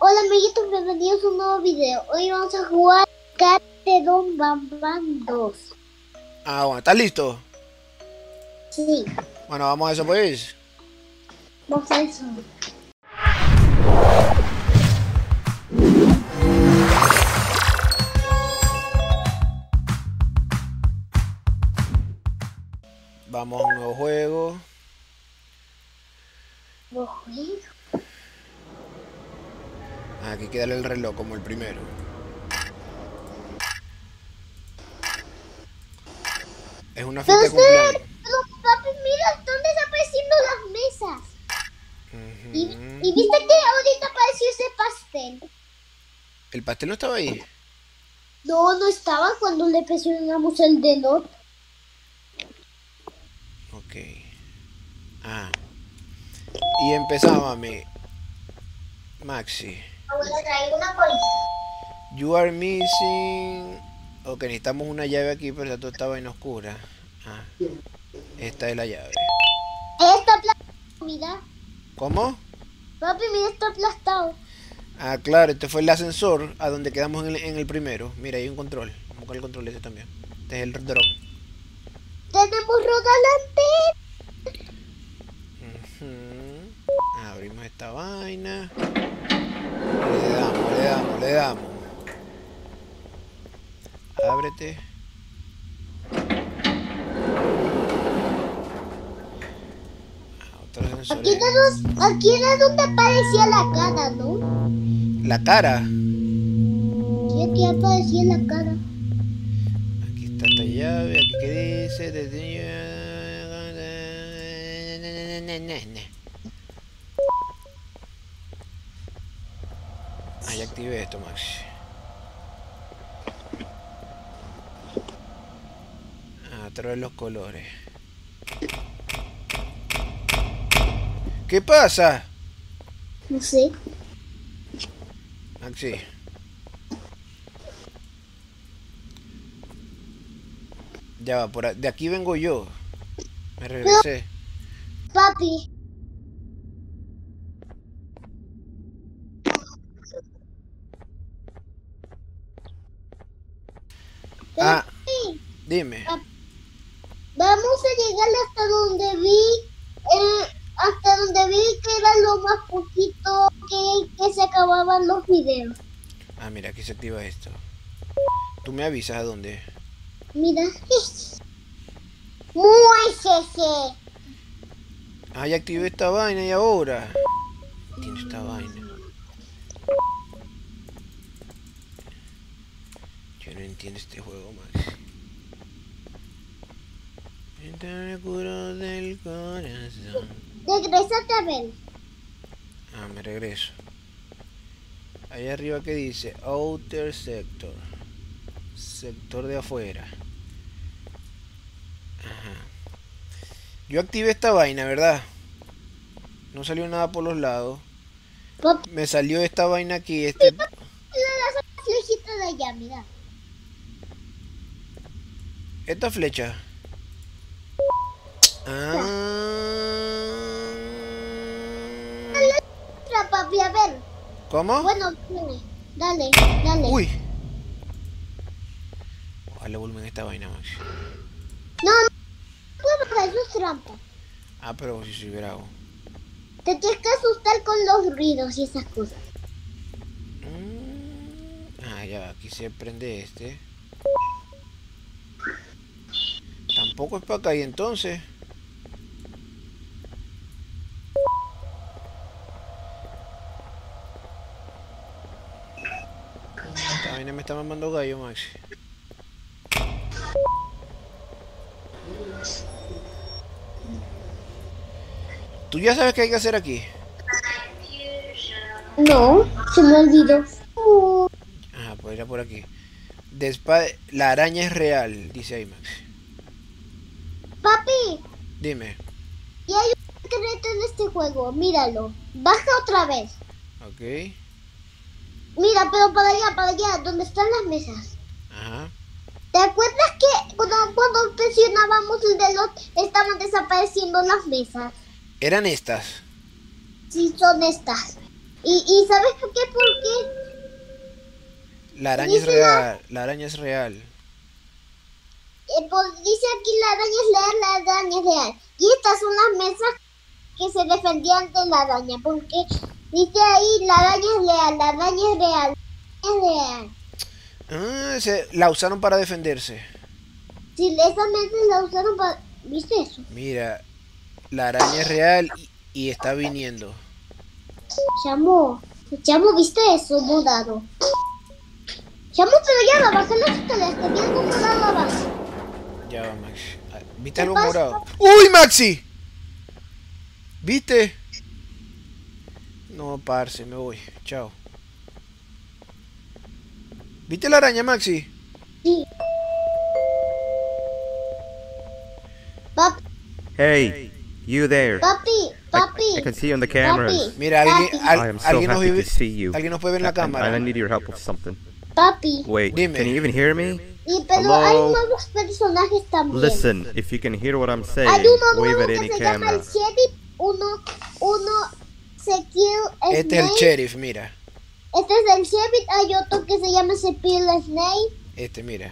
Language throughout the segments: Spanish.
Hola amiguitos, bienvenidos a un nuevo video. Hoy vamos a jugar Catedon Bam Bam 2. Ah, bueno, ¿estás listo? Sí, Bueno, vamos a eso pues. vamos a eso. Vamos a un nuevo juego. Aquí hay que darle el reloj como el primero. Es una Pero, fiesta de cumpleaños. pero papi, mira, están desapareciendo las mesas. Y viste que ahorita apareció ese pastel. ¿El pastel no estaba ahí? No, no estaba cuando le presionamos el dedo. Ok. Ah. Y empezaba Maxi. Ahora traigo una colita. You are missing. Ok, necesitamos una llave aquí, pero está toda esta vaina oscura. Ah. Esta es la llave. Está aplastado, mira. ¿Cómo? Papi, mira, está aplastado. Ah, claro, este fue el ascensor a donde quedamos en el primero. Mira, hay un control. Vamos a buscar el control ese también. Este es el drone. Tenemos rodalante. Abrimos esta vaina. Le damos. Ábrete. Otro ascensor. Aquí era donde aparecía la cara, ¿no? La cara. Sí, aquí aparecía la cara. Aquí está esta llave. Aquí que dice. Ah, ya activé esto, Max. A través de los colores. ¿Qué pasa? No sé. Maxi. Ya va, de aquí vengo yo. Me regresé. Papi. Ah, Papi. dime. Vamos a llegar hasta donde vi que era lo más poquito que se acababan los videos. Ah, mira, aquí se activa esto. Tú me avisas a dónde. Mira. Muécese. Ah, ya activé esta vaina y ahora. Tiene esta vaina. Yo no entiendo este juego, Max. Entra curo del corazón. Regrésate a ver. Ah, me regreso. Ahí arriba que dice Outer Sector. Sector de afuera. Ajá. Yo activé esta vaina, ¿verdad? No salió nada por los lados. Papi, Me salió esta vaina aquí, las flechitas de allá, mira. esta flecha. Papi, a ver. ¿Cómo? Bueno, dale. Uy. Ojalá volumen esta vaina, Max. No, eso es trampa. Ah, pero si soy bravo. Te tienes que asustar con los ruidos y esas cosas. Ah, ya, aquí se prende este. Tampoco es para acá y entonces. Esta vaina me está mamando gallo, Max. ¿Tú ya sabes qué hay que hacer aquí? No, se me olvidó. Ah, pues era por aquí. La araña es real, dice ahí, Max. Papi, Dime. y hay un secreto en este juego, míralo. Baja otra vez. Ok. Mira, pero para allá, donde están las mesas. Ajá. ¿Te acuerdas que cuando presionábamos el reloj estaban desapareciendo las mesas? Eran estas. Sí, son estas. ¿Y sabes por qué? Porque La araña es real. La araña es real. dice aquí la araña es real, la araña es real. Y estas son las mesas que se defendían de la araña. Porque dice ahí la araña es real, la araña es real, es real. La usaron para defenderse. Si esas mesas la usaron para... ¿Viste eso? Mira, la araña es real y está viniendo. Chamo, ¿viste eso, morado? Chamo, pero ya va, baja las escaleras, te vi algo morado abajo. Ya va, Maxi. ¿Viste algo morado? ¡Uy, Maxi! ¿Viste? No, parce, me voy. Chao. ¿Viste la araña, Maxi? Sí. Papi. Hey, you there. Papi. I can see you on the cameras. Papi. Mira, I am so alguien happy to see you. alguien nos puede ver en la cámara. I need your help with something. Papi. Wait, Dime. can you even hear me? Pero Hello? hay nuevos personajes también. Listen, if you can hear what I'm saying, Hay uno wave nuevo at que any se llama camera. el sheriff, uno Ezequiel Snake. Este es el sheriff, mira. Este es el sheriff, hay otro que se llama Ezequiel Snake. Este, mira.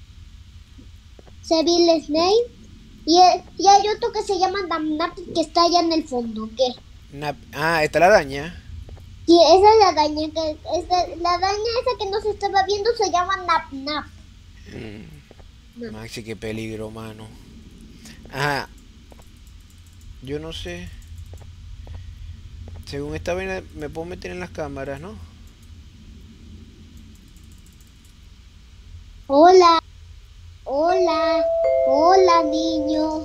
Ezequiel Snake. Y hay otro que se llama Damnap, que está allá en el fondo. ¿Qué? Esta es la araña. Sí, esa es la araña. La araña esa que no se estaba viendo se llama Nap. Maxi, qué peligro, mano. Ajá. Yo no sé. Según esta vaina me puedo meter en las cámaras, ¿no? Hola, niño.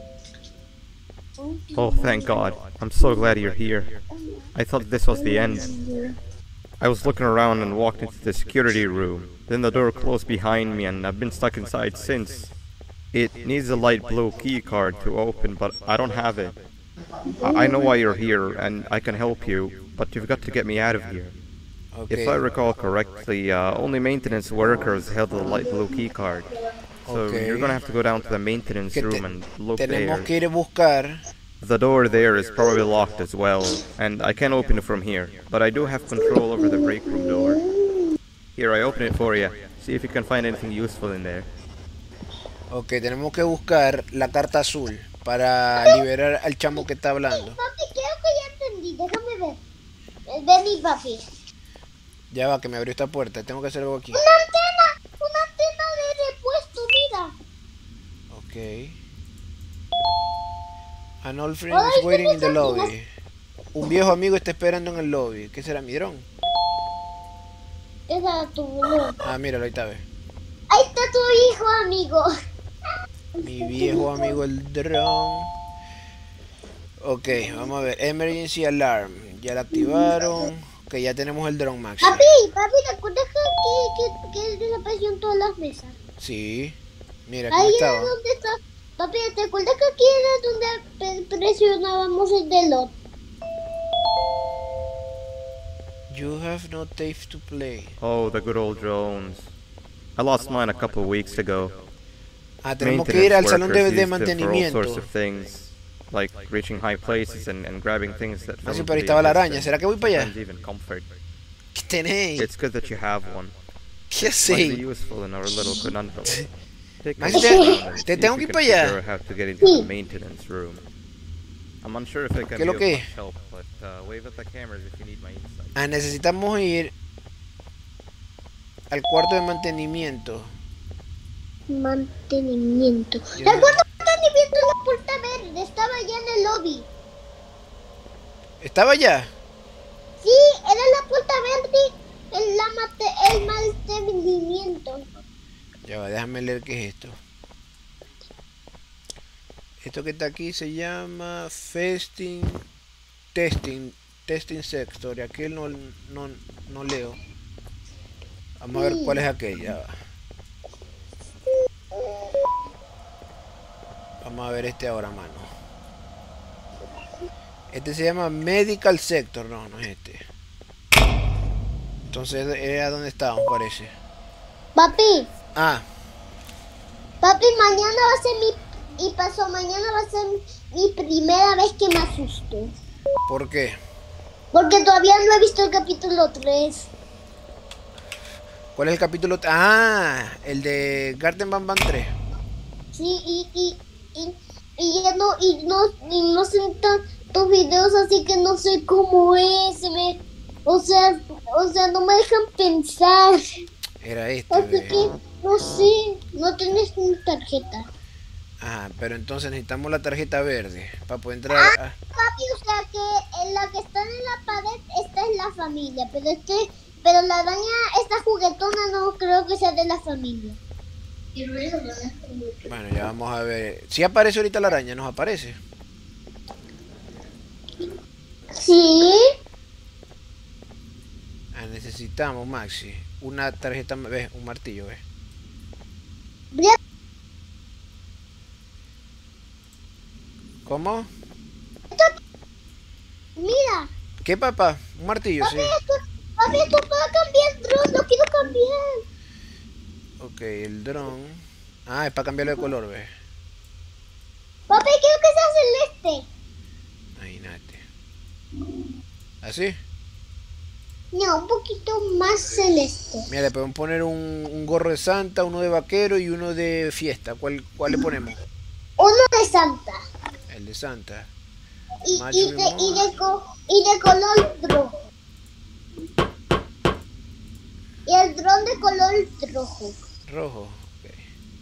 Oh, thank God. I'm so glad you're here. I thought this was the end. I was looking around and walked into the security room. Then the door closed behind me and I've been stuck inside since. It needs a light blue key card to open, but I don't have it. I know why you're here and I can help you, but you've got to get me out of here. Okay. If I recall correctly, only maintenance workers held the light blue key card. So Okay. you're gonna have to go down to the maintenance room and look Tenemos there. que ir a buscar. The door there is probably locked as well, and I can't open it from here, but I do have control over the break room door. Here, I open it for you. See if you can find anything useful in there. Ok, tenemos que buscar la carta azul para liberar al chamo que está hablando. Papi, creo que ya entendí. Déjame ver. Vení, papi. Ya va, que me abrió esta puerta. Tengo que hacer algo aquí. Una antena de repuesto, mira. Ok. An old friend is waiting in the lobby. Un viejo amigo está esperando en el lobby. ¿Qué será, mi dron? Esa es tu boludo. Ah, míralo, ahí está, ve. Ahí está tu hijo, amigo. Mi viejo amigo el dron. Ok, vamos a ver. Emergency alarm. Ya la activaron. Ok, ya tenemos el dron, Max. Papi, ¿te acuerdas que desapareció en todas las mesas? Sí. Mira, aquí Ahí estaba. era donde está. Papi, ¿te acuerdas que aquí era donde presionábamos el reloj? You have no tape to play. Oh, the good old drones. I lost mine a couple of weeks ago. Ah, tenemos que ir al salón workers de used them for all mantenimiento. sorts of things, like reaching high places and grabbing things that Ah, sí, fell pero ahí into estaba the la abyss araña. and ¿Será que voy para allá? sometimes even comfort. ¿Qué tenéis? It's good that you have one. ¿Qué Might be sé? useful in our little conundrum. Take a Max, look te- around and te see if tengo you que ir can para allá. figure out how to get into the maintenance room. I'm unsure if I can ¿Qué es lo be que of es? much help, but wave at the cameras if you need my insight. Ah, necesitamos ir al cuarto de mantenimiento. Mantenimiento. Yo El no- cuarto de mantenimiento es la puerta verde. Estaba allá en el lobby. ¿Estaba allá? Sí, era la puerta verde. El mantenimiento. Ya va, déjame leer qué es esto. Esto que está aquí se llama Testing Sector. Y aquel no leo. Vamos a ver cuál es aquel. Ya va. Vamos a ver este ahora, mano. Este se llama Medical Sector. No, no es este. Entonces era donde estábamos, parece. Papi, Ah, mañana va a ser mañana va a ser mi primera vez que me asusto. ¿por qué? Porque todavía no he visto el capítulo 3. ¿Cuál es el capítulo? Ah, el de Garten Bam Bam 3. Sí, ya no, y no sé tantos videos, así que no sé cómo es. O sea, no me dejan pensar. Era este, Así ve. que, no sé, no tienes mi tarjeta. Ah, pero entonces necesitamos la tarjeta verde para poder entrar a... Papi, o sea que en la que está en la pared, esta es la familia, pero la araña, esta juguetona, no creo que sea de la familia. Bueno, ya vamos a ver. Si aparece ahorita la araña, nos aparece. Sí. Ah, necesitamos, Maxi, una tarjeta, ¿ves? Un martillo, ¿ves? Ya- ¿Cómo? Mira, ¿Qué, papá? Un martillo, sí. papi, esto puedo cambiar el dron, lo quiero cambiar. Ok, el dron. Ah, es para cambiarlo de color, ¿ves? Papi, quiero que sea celeste. Imagínate. ¿Así? No, un poquito más celeste. Mira, le podemos poner un gorro de Santa, uno de vaquero y uno de fiesta. ¿Cuál le ponemos? Uno de Santa. El de Santa. Y Maximum. de color rojo. Y el dron de color rojo. Rojo. Ok.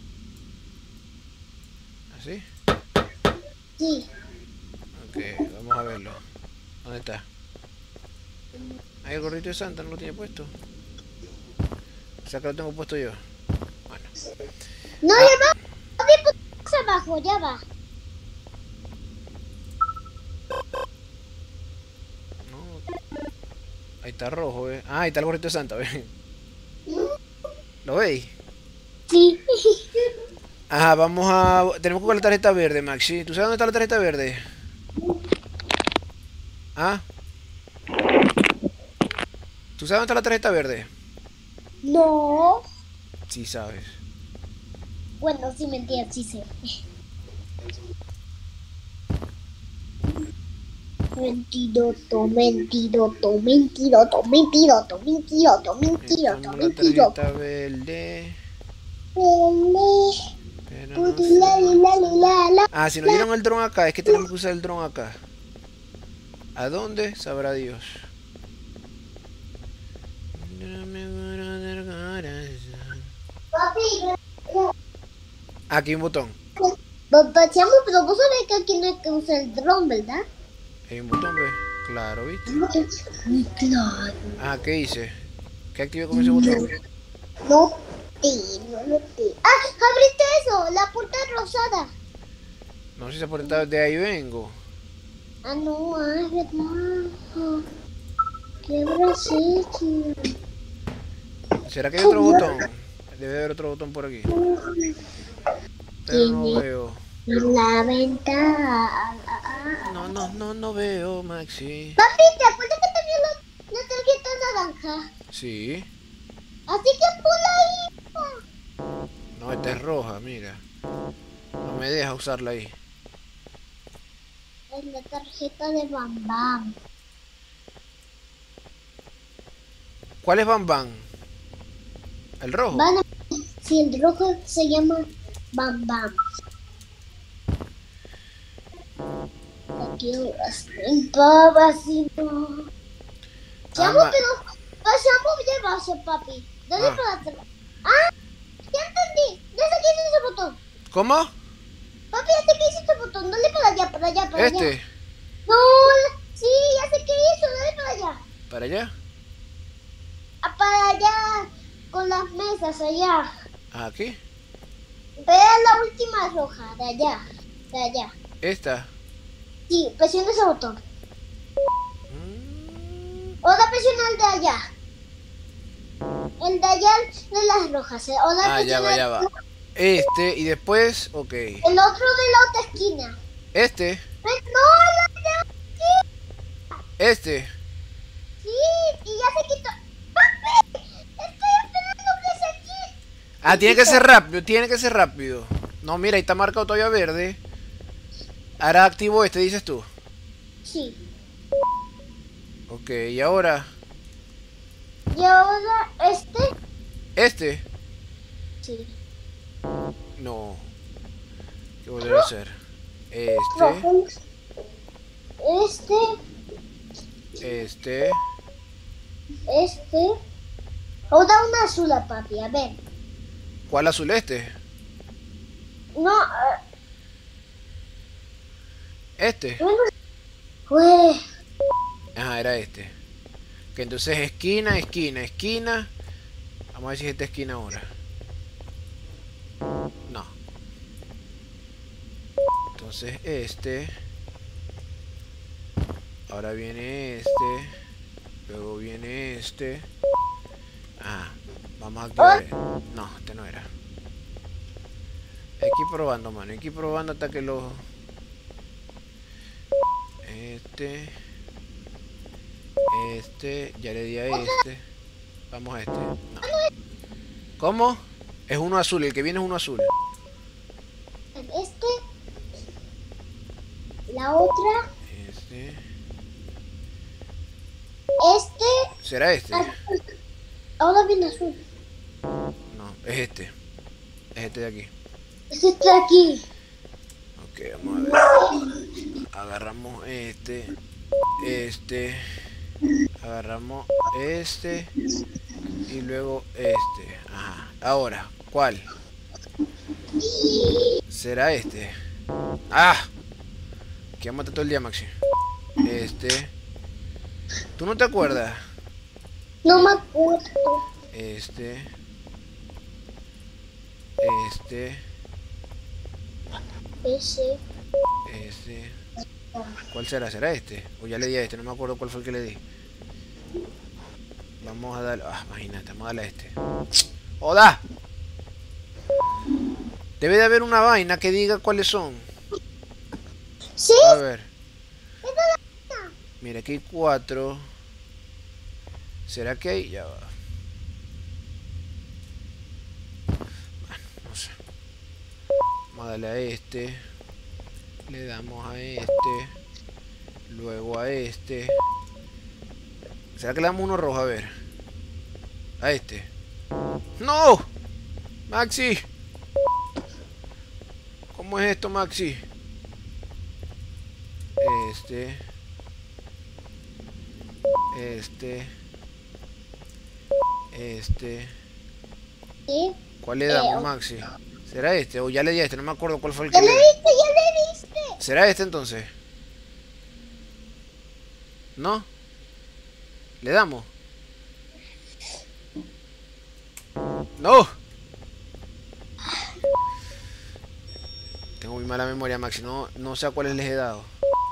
¿Así? Sí. Ok, vamos a verlo. ¿Dónde está? Ahí el gorrito de Santa no lo tiene puesto. O sea que lo tengo puesto yo. Bueno. No, ya va. Papi, más abajo, ya va. No. Ahí está rojo, ¿ves? Ah, ahí está el gorrito de Santa, ¿ves? ¿Lo veis? Sí. Ajá, vamos a... Tenemos que buscar la tarjeta verde, Maxi. ¿Tú sabes dónde está la tarjeta verde? ¿Ah? ¿Tú sabes dónde está la tarjeta verde? No. Sí sabes. Bueno, sí, mentira, sí sé. Mentiroso, mentiroso, mentiroso, mentiroso, mentiroso, mentiroso, Necesitamos la mentiroso. tarjeta verde. Pero no Puti, sé. la. Ah, si nos dieron el dron acá, es que tenemos que usar el dron acá. ¿A dónde? Sabrá Dios. Papi, Aquí hay un botón. papá, chamo, pero vos sabés que aquí no hay que usar el dron, ¿verdad? Hay un botón, ¿ves? Claro, ¿viste? Muy claro. Ah, ¿qué hice? ¿Qué activé con ese botón? No te. ¡Ah! ¡Abriste eso! La puerta rosada. No sé si se portaba de ahí vengo. Ah, no, es verdad. ¿Qué habrás hecho? ¿Será que hay otro botón? Debe haber otro botón por aquí. Pero no veo. La ventana. No veo, Maxi. Papi, ¿te acuerdas que tenía la tarjeta naranja? Sí. Así que ponla ahí. No, esta es roja, mira. No me deja usarla ahí. Es la tarjeta de Bam Bam. ¿Cuál es Bam Bam? ¿El rojo? Si el rojo se llama Bam Bam. Aquí papacito. Chamo, ma- pero pasamos de base, papi. Dale Ah. para atrás. Ah, ya entendí. Dale que hice ese botón. ¿Cómo? Papi, ya sé que hice este botón. Dale para allá, para allá, para allá. Este. No, sí, ya sé qué hizo. Dale para allá. ¿Para allá? Ah, para allá, con las mesas allá. Ah, ¿aquí? Ve a la última roja, de allá. De allá. Esta. Sí, presiona ese botón. Mm, Ahora presiona el de allá. El de allá de las rojas. Ahora Ah, ya va, ya va. Este y después, ok. el otro de la otra esquina. Este. No, el de aquí. Este. Sí, y ya se quitó. ¡Papi! Estoy esperando que se quite. Ah, tiene que ser rápido, tiene que ser rápido. No, mira, ahí está marcado todavía verde. Ahora activo este, dices tú. Sí. Ok, y ahora. Y ahora ¿Este? Sí. No. ¿Qué volver a hacer? Rojo. Este. Ahora una azul, papi, a ver. ¿Cuál azul este? No, Este. pues, Ajá, era este. Que entonces esquina, esquina, esquina. Vamos a ver si es esta esquina ahora. No. Entonces este. Ahora viene este. Luego viene este. Ah, vamos a activar. No, este no era. Hay que ir probando, mano. Hay que ir probando hasta que lo. Ya le di a este. Vamos a este. No. ¿Cómo? Es uno azul, el que viene es uno azul. la otra, ¿Será este? ahora viene azul. No, es este. Es este de aquí. Este está aquí. Ok, vamos a ver. Agarramos este. Agarramos este. Y luego este. Ajá. Ahora, ¿cuál? ¿Será este? ¡Ah! Quédate todo el día, Maxi. ¿Tú no te acuerdas? No me acuerdo. Ese. ¿Cuál será? ¿Será este? O ya le di a este, no me acuerdo cuál fue el que le di. Vamos a darle. Ah, imagínate, vamos a darle a este. ¡Joda! Debe de haber una vaina que diga cuáles son. Sí. A ver. Mira, aquí hay 4. ¿Será que hay? Ya va. Bueno, no sé. Vamos a darle a este. Le damos a este. Luego a este. ¿Será que le damos uno rojo? A ver. A este. ¡No! ¡Maxi! ¿Cómo es esto, Maxi? Sí. ¿Cuál le damos, Maxi? ¿Será este? O ya le di a este, no me acuerdo cuál fue el Ya que le le di. diste, ya le diste. ¿Será este entonces? ¿No? ¿Le damos? ¡No! Tengo muy mala memoria, Maxi. No sé a cuáles les he dado.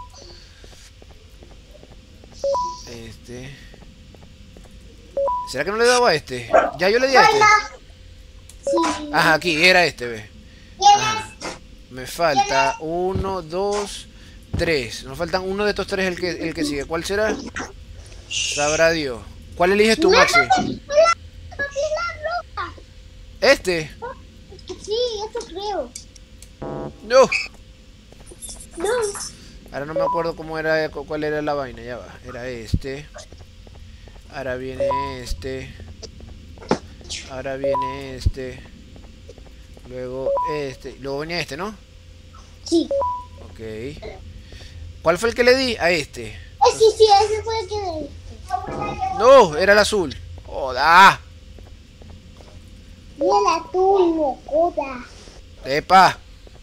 ¿Será que no le he dado a este? Ya yo le di a este. Sí. Ajá, aquí, era este, ve. Ajá. Me falta 1, 2, 3. Nos faltan uno de estos 3 el que sigue. ¿Cuál será? Sabrá Dios. ¿Cuál eliges tú, Maxi? ¿Este? Sí, eso creo. No. No. Ahora no me acuerdo cómo era, cuál era la vaina. Ya va. Era este. Ahora viene este. Ahora viene este. Luego este. Luego venía este, ¿no? Sí. Ok. ¿Cuál fue el que le di? A este. Sí, ese fue el que le diste. No, era el azul. ¡Joda! Mira tú, mocoda. ¡Epa!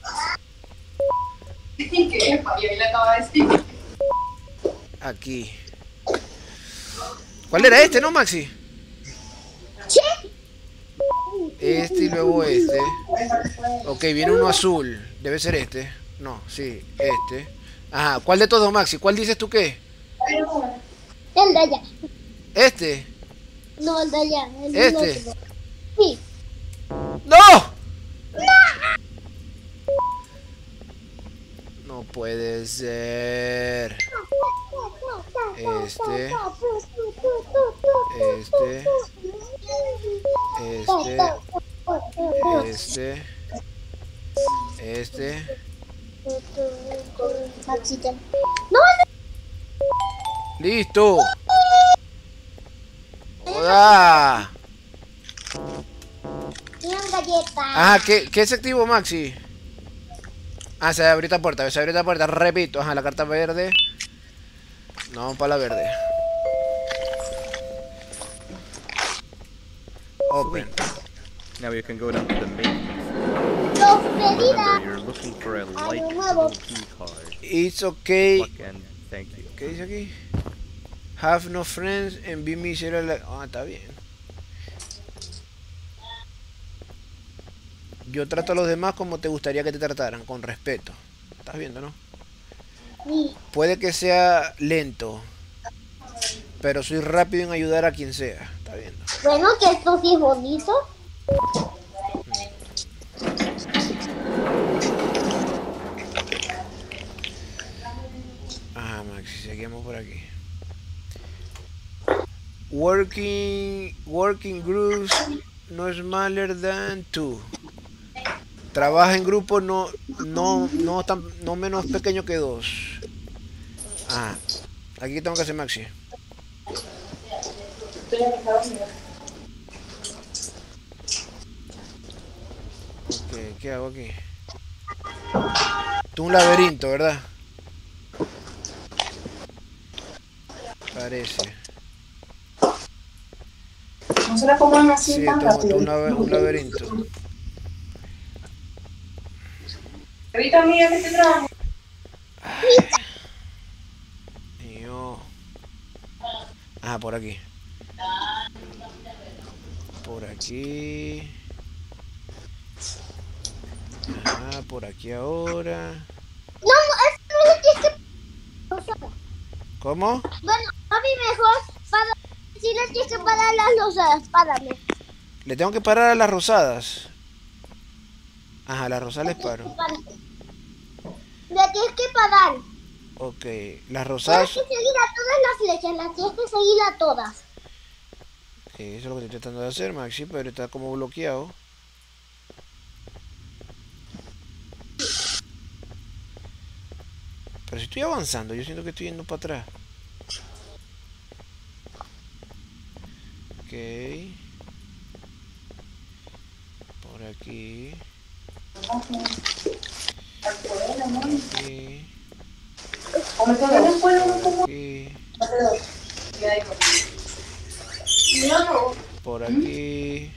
Aquí. ¿Cuál era este, no, Maxi? Sí. Este y luego este. Ok, viene uno azul. Debe ser este. No, sí, este. Ajá, ¿cuál de todos, Maxi? ¿Cuál dices tú qué? El de allá. ¿Este? No, el de allá. El ¿Este? otro. Sí. ¡No! No puede ser. Este. No, ¡Listo! ¡Joda! Tienen galletas. Ajá, ¿qué se activó, Maxi? Ah, se abrió esta puerta, se abrió esta puerta, repito. Ajá, la carta verde. No, vamos para la verde. Open. Now you can go down to the main. Los Remember, pedidas. you're looking for a light nuevo. blue key card. It's okay. Luck and thank you. ¿Qué dice aquí? Have no friends and be miserable. Ah, está bien. Yo trato a los demás como te gustaría que te trataran, con respeto. ¿Estás viendo, no? Sí. Puede que sea lento, pero soy rápido en ayudar a quien sea. ¿Estás viendo? Bueno, que esto sí es bonito. Ajá, Maxi, seguimos por aquí. Working groups no smaller than two. Trabaja en grupo no menos pequeño que 2. Ah, aquí tengo que hacer Maxi. Ok, ¿qué hago aquí? Tú un laberinto, ¿verdad? Parece. No se la coman así Sí, tan tengo rápido. un laberinto. Ahorita mira que te trajo. Y yo... Ajá, por aquí. Por aquí. Ajá, por aquí ahora. No, eso no le tienes que... Rosada. ¿Cómo? Bueno, a mí mejor para... Si le tienes que parar las rosadas, párame. Le tengo que parar a las rosadas. Ajá, las rosadas les paro. Le tienes que parar. Ok, las Tienes rosadas... que seguir a todas las flechas, las tienes que seguir a todas. Ok, eso es lo que estoy tratando de hacer, Maxi, pero está como bloqueado. Pero si estoy avanzando, yo siento que estoy yendo para atrás. Ok. Por aquí. Aquí. Cómete un pueblo, Por aquí. Por aquí.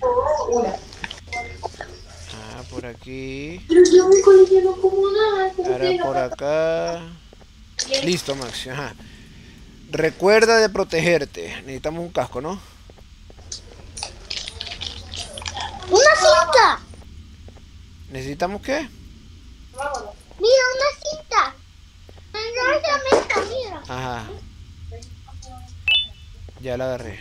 Ah, por aquí. Pero yo en mi colegio no como nada. Ahora por acá. Listo, Maxi. Ajá. Recuerda de protegerte. Necesitamos un casco, ¿no? ¡Una cinta! ¿Necesitamos qué? Mira, una cinta. En esa mesa, mira. Ajá. Ya la agarré.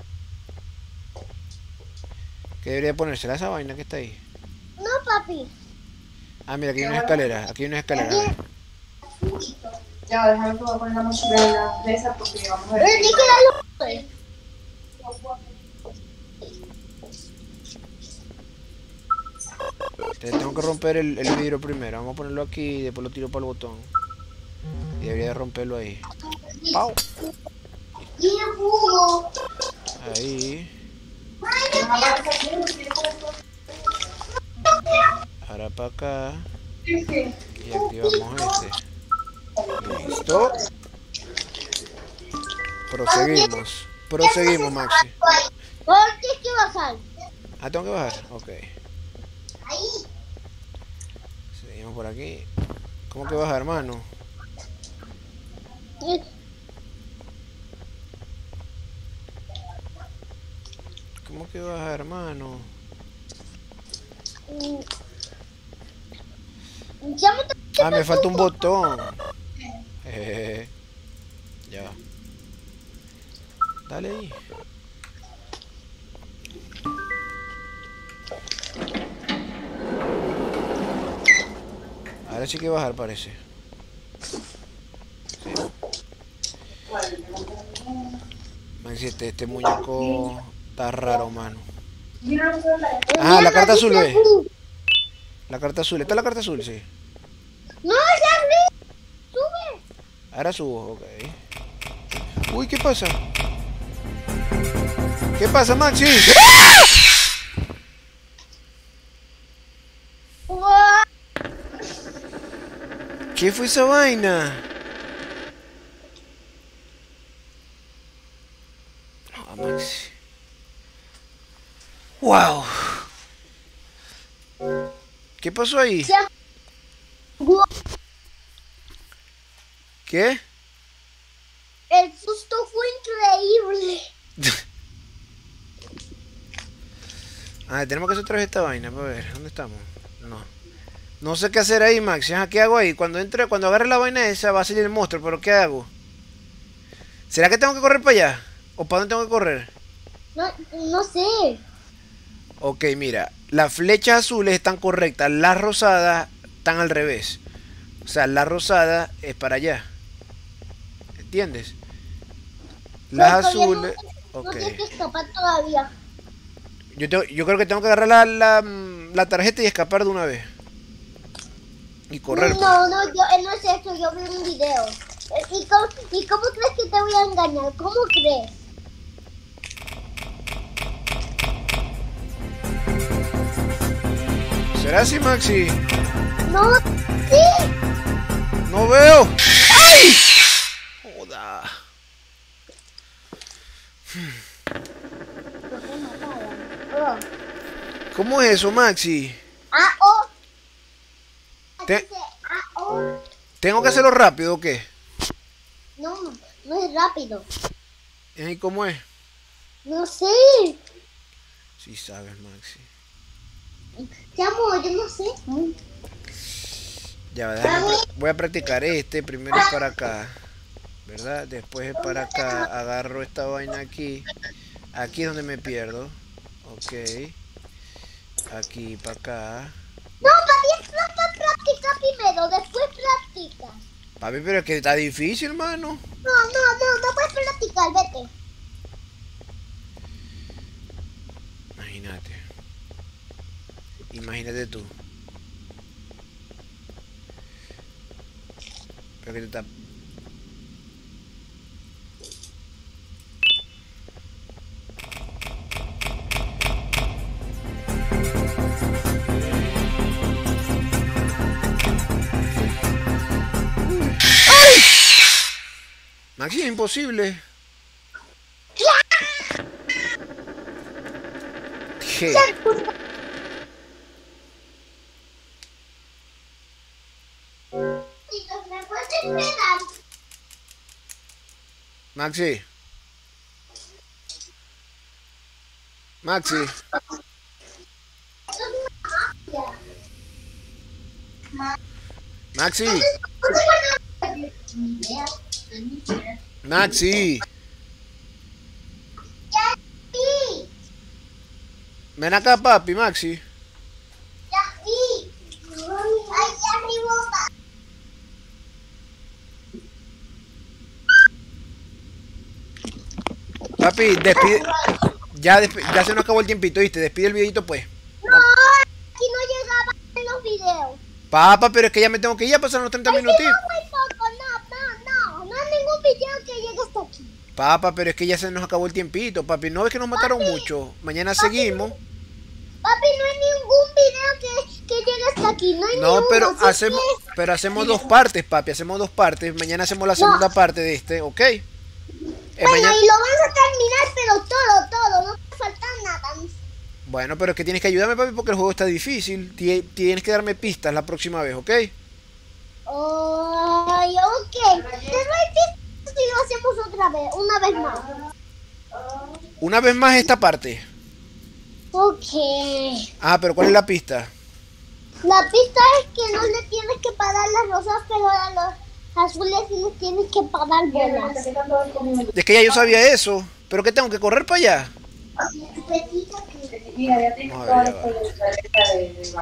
¿Qué debería ponérsela esa vaina que está ahí? No, papi. Ah, mira, aquí hay una escalera. Aquí hay una escalera. A ver. Ya, déjame que voy a poner la mochila en la mesa porque vamos a ver. Pero tienes que darlo. Tengo que romper el vidrio primero. Vamos a ponerlo aquí y después lo tiro para el botón. Y debería de romperlo ahí. ¡Pau! Tiene jugo. Ahí. Ahora para acá. Y activamos este. Listo. Proseguimos. Proseguimos, Maxi. Ahora tienes que bajar. Ah, tengo que bajar. Ok. Ahí. Seguimos por aquí. ¿Cómo que bajar, hermano? ¿Cómo que bajar, hermano? Ya me Ah, me falta un botón. Ya va. Dale ahí. Ahora sí que bajar parece. Sí. Maxi, este muñeco está raro, mano. Ah, la carta azul, ve. La carta azul. ¿Está la carta azul? Sí. No, ya arriba. Sube. Ahora subo, ok. Uy, ¿qué pasa? ¿Qué pasa, Maxi? ¡Guau! ¿Qué fue esa vaina? Ah, Maxi. ¡Wow! ¿Qué pasó ahí? ¡Guau! ¿Qué? El susto fue increíble. Ah, tenemos que hacer otra vez esta vaina, para ver, ¿dónde estamos? No sé qué hacer ahí, Maxi. Ajá, ¿qué hago ahí? Cuando agarre la vaina esa va a salir el monstruo, pero ¿qué hago? ¿Será que tengo que correr para allá? ¿O para dónde tengo que correr? No sé. Ok, mira, las flechas azules están correctas, las rosadas están al revés. O sea, la rosada es para allá. ¿Entiendes? Las Pero todavía azules... No Ok. tienes que escapar todavía. Yo creo que tengo que agarrar la tarjeta y escapar de una vez. Y correr. Pues. No, no es eso, yo vi un video. ¿Y cómo crees que te voy a engañar? ¿Cómo crees? ¿Será así, Maxi? No, sí. ¡No veo! ¡Ay! Joda. ¿Por qué mataron? ¿Cómo es eso, Maxi? A-O. Te- Dice A-O. ¿Tengo que hacerlo rápido o qué? No, no es rápido. ¿Y cómo es? No sé. Sí sabes, Maxi. Chamo, yo no sé. Ya, voy a practicar este. Primero es para acá, ¿verdad? Después es para acá. Agarro esta vaina aquí. Aquí es donde me pierdo. Ok. Aquí, para acá. No, papi, es practica primero, después practica. Papi, pero es que está difícil, hermano. No puedes practicar, vete. Imagínate. Imagínate tú. Pero que te está... ¡Ay! Maxi, es imposible. ¿Qué? Chicos, ¿me puedes esperar? Maxi. Maxi. Maxi. Maxi. Ya vi, Ven acá, papi, Maxi. ya vi. Ahí arriba. Papi, despide. Ya se nos acabó el tiempito, ¿viste? Despide el videito, pues. No, aquí no llegaba en los videos. Papá, pero es que ya me tengo que ir a pasar los 30 minutitos. Muy poco, no hay ningún video que llegue hasta aquí. Papá, pero es que ya se nos acabó el tiempito, papi. No ves que nos mataron mucho. Mañana seguimos. Papi, no hay ningún video que llegue hasta aquí, no hay No, ninguno, pero así hacemos dos partes, papi. Hacemos dos partes. Mañana hacemos la segunda parte de este, ¿ok? Bueno, Mañana... y lo vas a terminar, pero todo, no te falta nada. Bueno, pero es que tienes que ayudarme, papi, porque el juego está difícil. Tienes que darme pistas la próxima vez, ¿ok? Ay, ok. Te doy pistas y lo hacemos otra vez, una vez más. Una vez más esta parte. Ok. Ah, pero ¿cuál es la pista? La pista es que no le tienes que parar las rosas, pero a los azules sí les tienes que parar bolas. Es que ya yo sabía eso. ¿Pero qué tengo que correr para allá? Mira, ya tengo A ver, toda ya la va. paleta de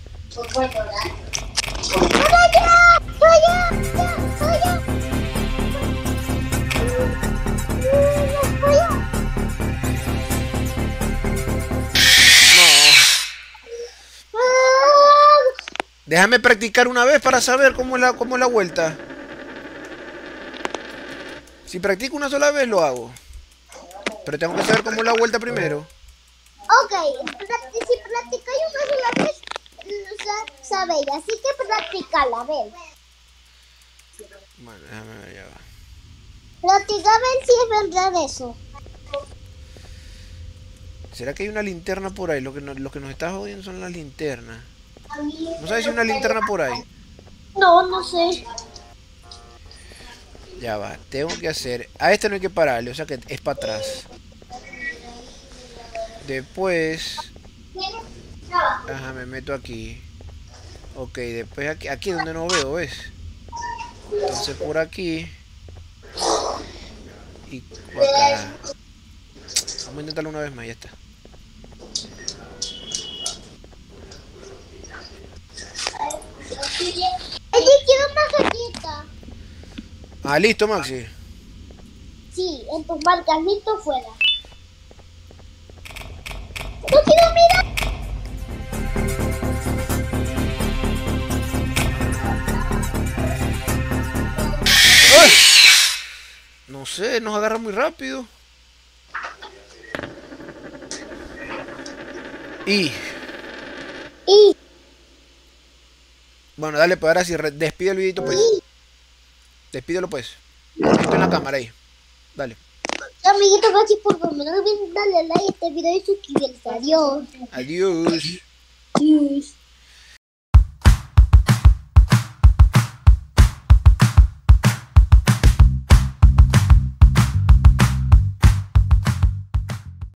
No. Déjame practicar una vez para saber cómo es la vuelta. Si practico una sola vez, lo hago. Pero tengo que saber cómo es la vuelta primero. Ok, si practicáis una sola vez, sabéis, así que practicala, a ver. Bueno, déjame ver, ya va. Practica a ver si es verdad eso. ¿Será que hay una linterna por ahí? Lo que nos está jodiendo son las linternas. ¿No sabes si hay una linterna por ahí? No, no sé. Ya va, tengo que hacer... A este no hay que pararle, o sea que es para atrás. Después... Ajá, me meto aquí. Ok, después aquí es donde no veo, ¿ves? Entonces por aquí... Y por acá. Vamos a intentarlo una vez más, ya está. Oye, quiero una galleta. Ah, listo, Maxi. Sí, en tus marcas, listo, fuera. ¡No quiero mirar! ¡Ay! No sé, nos agarra muy rápido. Y... Bueno, dale, pues ahora sí, despide el videito, pues. Despídelo, pues. Estoy en la cámara ahí. Dale. Amiguitos, gracias por verme. No olviden darle like a este video y suscribirse. Adiós. Adiós.